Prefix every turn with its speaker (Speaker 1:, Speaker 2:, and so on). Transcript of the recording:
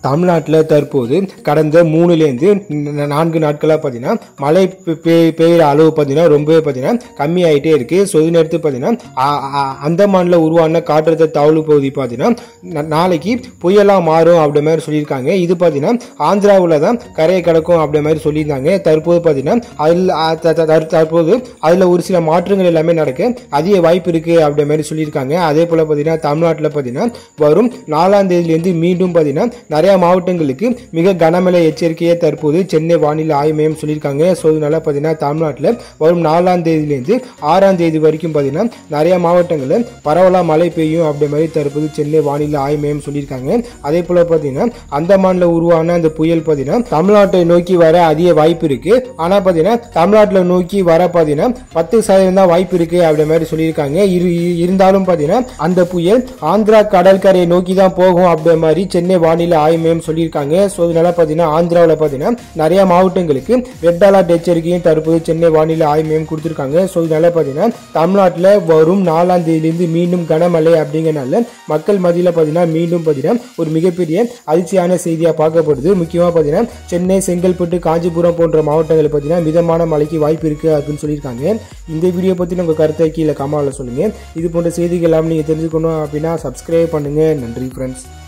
Speaker 1: தமிழ்நாட்டில் தற்போது கடந்த 3லேருந்து 4 நாட்களாக பார்த்தீங்கன்னா மழை பெய்கிற அளவு பார்த்தீங்கன்னா ரொம்பவே பார்த்தீங்கன்னா கம்மியாயிட்டே இருக்கு. ஸோ இது நேரத்து பார்த்தீங்கன்னா அந்தமான்ல உருவான காற்றழுத்த தாழ்வு பகுதி பார்த்தீங்கன்னா நாளைக்கு புயலா மாறும் அப்படி மாதிரி சொல்லியிருக்காங்க. இது பார்த்தீங்கன்னா ஆந்திராவில் தான் கரையை கடக்கும் அப்படி மாதிரி சொல்லியிருந்தாங்க. தற்போது பார்த்தீங்கன்னா அதில் ஒரு சில மாற்றங்கள் எல்லாமே நடக்க அதிக வாய்ப்பு இருக்கு அப்படி மாதிரி சொல்லியிருக்காங்க. அதே போல பார்த்தீங்கன்னா தமிழ்நாட்டில் பார்த்தீங்கன்னா வரும் 4ஆம் தேதியிலிருந்து மீண்டும் பார்த்தீங்கன்னா நிறைய மாவட்டங்களுக்கு மிக கனமழை எச்சரிக்கையை தற்போது சென்னை வானிலை ஆய்வு மையம் சொல்லியிருக்காங்க. ஸோ இதனால பார்த்தீங்கன்னா தமிழ்நாட்டில் வரும் 4ஆம் தேதியிலிருந்து 6ஆம் தேதி வரைக்கும் பார்த்தீங்கன்னா நிறைய மாவட்டங்களில் பரவலாக மழை பெய்யும் அப்படி மாதிரி தற்போது சென்னை வானிலை ஆய்வு மையம் சொல்லியிருக்காங்க. அதே போல பார்த்தீங்கன்னா அந்தமான்ல உருவான அந்த புயல் பார்த்தீங்கன்னா தமிழ்நாட்டை நோக்கி வர அதிக வாய்ப்பு இருக்கு. ஆனால் பார்த்தீங்கன்னா தமிழ்நாட்டில் நோக்கி வர பார்த்தீங்கன்னா 10% தான் வாய்ப்பு இருக்கு அப்படி மாதிரி சொல்லியிருக்காங்க. இருந்தாலும் பார்த்தீங்கன்னா அந்த புயல் ஆந்திரா கடற்கரையை நோக்கி தான் போகும் அப்படி மாதிரி சென்னை வானிலை ஆய்வு மையம் சொல்லியிருக்காங்க. ஸோ இதனால பார்த்தீங்கன்னா ஆந்திராவில் பார்த்தீங்கன்னா நிறைய மாவட்டங்களுக்கு ரெட் அலர்ட் எச்சரிக்கையும் தற்போது சென்னை வானிலை ஆய்வு மையம் கொடுத்திருக்காங்க. ஸோ இதனால பார்த்தீங்கன்னா தமிழ்நாட்டில் வரும் 4ஆம் தேதியிலிருந்து மீண்டும் கனமழை அப்படிங்கிறனால மக்கள் மத்தியில் பார்த்தீங்கன்னா மீண்டும் பார்த்தீங்கன்னா ஒரு மிகப்பெரிய அதிர்ச்சியான செய்தியாக பார்க்கப்படுது. முக்கியமாக பார்த்தீங்கன்னா சென்னை, செங்கல்பட்டு, காஞ்சிபுரம் போன்ற மாவட்டங்களில் பார்த்தீங்கன்னா மிதமான மழைக்கு வாய்ப்பு இருக்கு அப்படின்னு சொல்லியிருக்காங்க. இந்த வீடியோ பற்றி உங்கள் கருத்தை கீழே கமெண்ட்ல சொல்லுங்க. இது போன்ற செய்திகள் எல்லாம் நீங்கள் தெரிஞ்சுக்கணும் அப்படின்னா சப்ஸ்கிரைப் பண்ணுங்க. நன்றி ஃப்ரெண்ட்ஸ்.